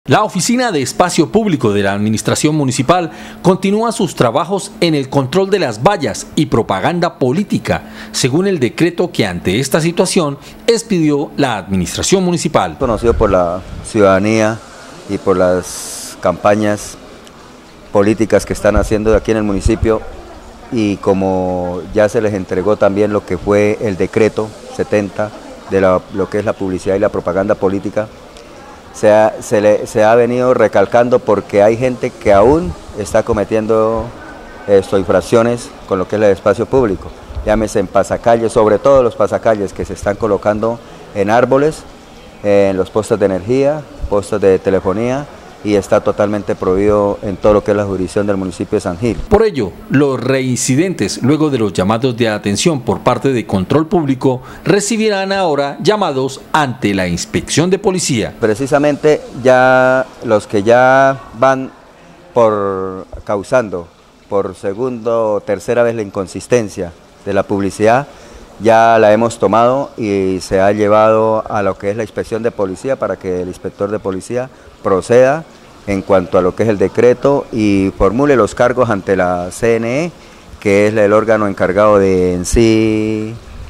La Oficina de Espacio Público de la Administración Municipal continúa sus trabajos en el control de las vallas y propaganda política, según el decreto que ante esta situación expidió la Administración Municipal. Conocido por la ciudadanía y por las campañas políticas que están haciendo aquí en el municipio, y como ya se les entregó también lo que fue el decreto 70 de lo que es la publicidad y la propaganda política, se ha venido recalcando porque hay gente que aún está cometiendo infracciones con lo que es el espacio público, llámese en pasacalles, sobre todo los pasacalles que se están colocando en árboles, en los postes de energía, postes de telefonía, y está totalmente prohibido en todo lo que es la jurisdicción del municipio de San Gil. Por ello, los reincidentes, luego de los llamados de atención por parte de Control Público, recibirán ahora llamados ante la Inspección de Policía. Precisamente ya los que ya van causando por segunda o tercera vez la inconsistencia de la publicidad, ya la hemos tomado y se ha llevado a lo que es la inspección de policía para que el inspector de policía proceda en cuanto a lo que es el decreto y formule los cargos ante la CNE, que es el órgano encargado de en sí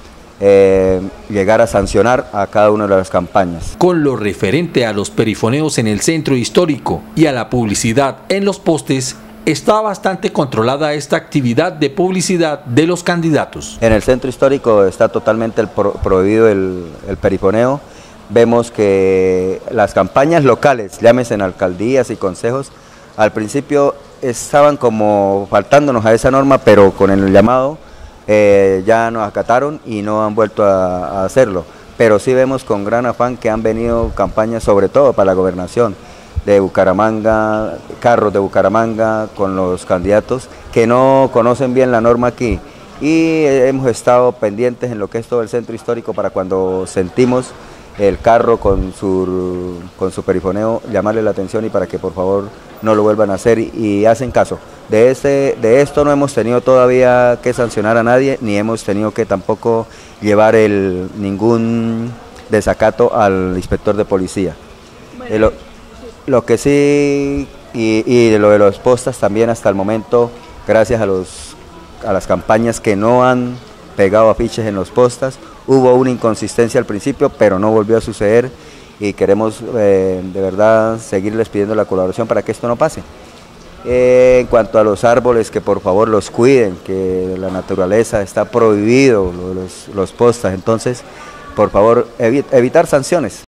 llegar a sancionar a cada una de las campañas. Con lo referente a los perifoneos en el centro histórico y a la publicidad en los postes, está bastante controlada esta actividad de publicidad de los candidatos. En el centro histórico está totalmente prohibido el perifoneo. Vemos que las campañas locales, llámese en alcaldías y consejos, al principio estaban como faltándonos a esa norma, pero con el llamado ya nos acataron y no han vuelto a hacerlo. Pero sí vemos con gran afán que han venido campañas, sobre todo para la gobernación de Bucaramanga, carros de Bucaramanga con los candidatos que no conocen bien la norma aquí, y hemos estado pendientes en lo que es todo el centro histórico para cuando sentimos el carro con su perifoneo, llamarle la atención y para que por favor no lo vuelvan a hacer y hacen caso. De esto no hemos tenido todavía que sancionar a nadie, ni hemos tenido que tampoco llevar ningún desacato al inspector de policía. Lo que sí, y lo de los postas también hasta el momento, gracias a las campañas que no han pegado afiches en los postas, hubo una inconsistencia al principio, pero no volvió a suceder y queremos de verdad seguirles pidiendo la colaboración para que esto no pase. En cuanto a los árboles, que por favor los cuiden, que la naturaleza está prohibido, los postas, entonces por favor evitar sanciones.